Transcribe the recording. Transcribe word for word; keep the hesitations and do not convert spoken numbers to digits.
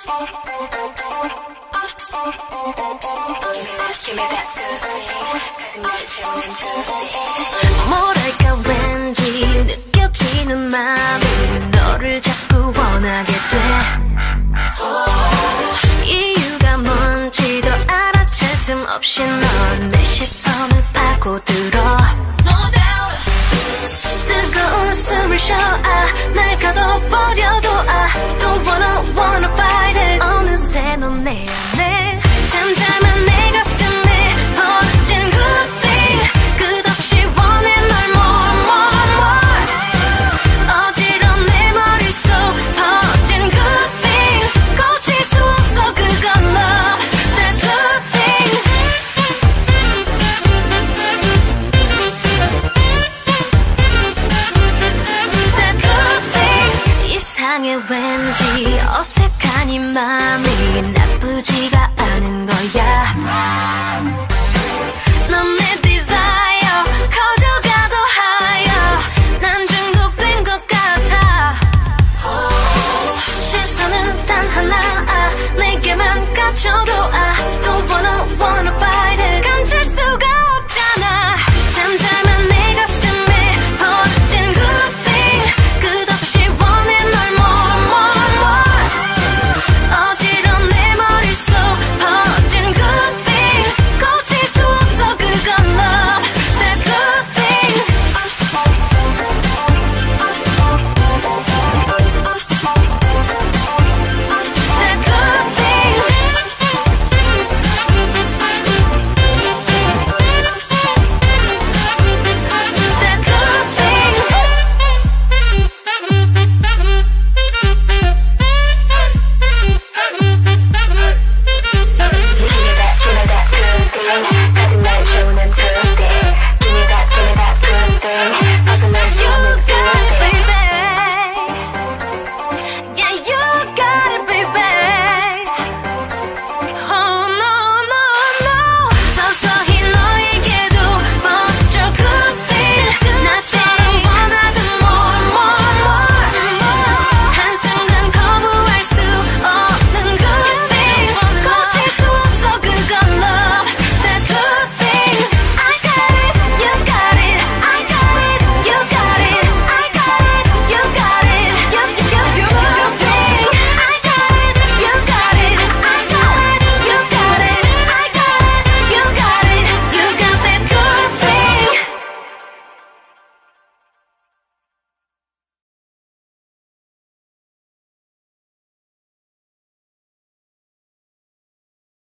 뭐랄까 왠지 느껴지는 마음이 너를 자꾸 원하게 돼. 이유가 뭔지도 알아챌 틈 없이 넌 내 시선을 파고들어. 뜨거운 숨을 쉬어 아, 날 가둬버려도 아, don't wanna wanna fight it. 어느새 넌 내 안에 잠잠한 내 가슴에 벌어진 good thing. 끝없이 원해 널 more more more. 어지러운 내 머릿속 퍼진 good thing. 고칠 수 없어 그건 love that good thing. That good thing. 이상해 왠지 어색한 이 맘이 나쁘지가 않은 거야. 넌 내 desire 커져가도 higher. 난 중독된 것 같아. 시선은 단 하나